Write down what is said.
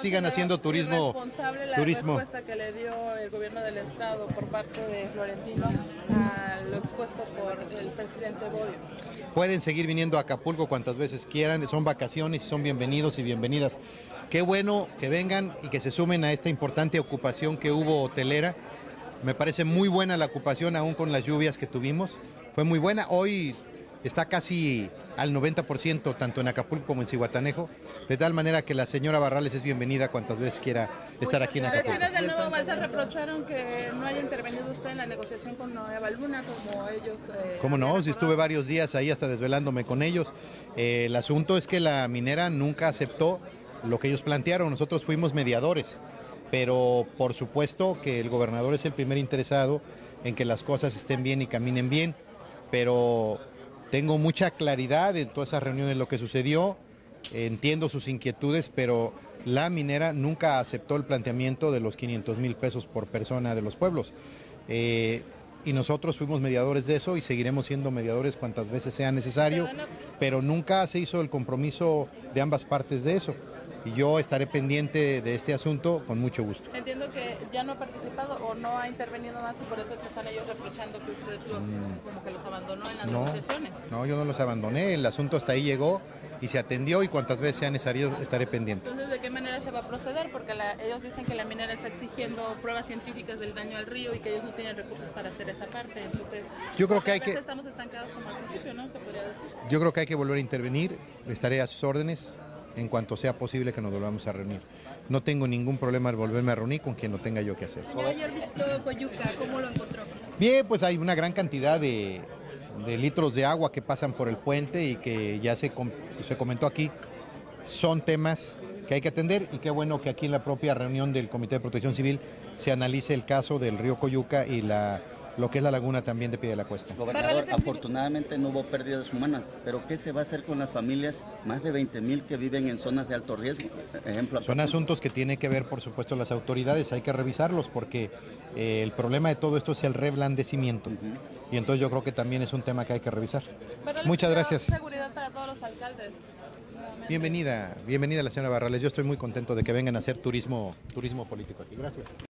sigan haciendo turismo. Responsable la respuesta que le dio el gobierno del estado por parte de Florentino a lo expuesto por el presidente Bodio. Pueden seguir viniendo a Acapulco cuantas veces quieran, son vacaciones y son bienvenidos y bienvenidas. Qué bueno que vengan y que se sumen a esta importante ocupación que hubo hotelera. Me parece muy buena la ocupación, aún con las lluvias que tuvimos. Fue muy buena. Hoy está casi al 90%, tanto en Acapulco como en Zihuatanejo, de tal manera que la señora Barrales es bienvenida cuantas veces quiera estar aquí en Acapulco. Vecinos del Nuevo Balsas reprocharon que no haya intervenido usted en la negociación con Nueva Luna, como ellos... ¿Cómo no? Si estuve varios días ahí hasta desvelándome con ellos. El asunto es que la minera nunca aceptó lo que ellos plantearon, nosotros fuimos mediadores, pero por supuesto que el gobernador es el primer interesado en que las cosas estén bien y caminen bien, pero tengo mucha claridad en todas esas reuniones lo que sucedió, entiendo sus inquietudes, pero la minera nunca aceptó el planteamiento de los 500,000 pesos por persona de los pueblos. Y nosotros fuimos mediadores de eso y seguiremos siendo mediadores cuantas veces sea necesario, pero nunca se hizo el compromiso de ambas partes de eso. Y yo estaré pendiente de este asunto con mucho gusto. Entiendo que ya no ha participado o no ha intervenido más y por eso es que están ellos reprochando que usted como que los abandonó en las negociaciones. No, yo no los abandoné, el asunto hasta ahí llegó y se atendió y cuantas veces sea necesario estaré pendiente. Entonces, ¿de qué manera se va a proceder? Porque ellos dicen que la minera está exigiendo pruebas científicas del daño al río y que ellos no tienen recursos para hacer esa parte. Entonces, yo creo que estamos estancados como al principio, ¿no? Se podría decir. Yo creo que hay que volver a intervenir, estaré a sus órdenes en cuanto sea posible que nos volvamos a reunir. No tengo ningún problema en volverme a reunir con quien lo tenga yo que hacer. Señor, ayer visitó Coyuca, ¿cómo lo encontró? Bien, pues hay una gran cantidad de litros de agua que pasan por el puente y que ya se comentó aquí, son temas que hay que atender y qué bueno que aquí en la propia reunión del Comité de Protección Civil se analice el caso del río Coyuca y lo que es la laguna también de Pie de la Cuesta. Gobernador, afortunadamente no hubo pérdidas humanas, pero ¿qué se va a hacer con las familias, más de 20,000 que viven en zonas de alto riesgo? Ejemplo, son asuntos que tienen que ver, por supuesto, las autoridades, hay que revisarlos porque el problema de todo esto es el reblandecimiento. Y entonces yo creo que también es un tema que hay que revisar. Muchas gracias. Seguridad para todos los alcaldes. Bienvenida la señora Barrales, yo estoy muy contento de que vengan a hacer turismo político aquí. Gracias.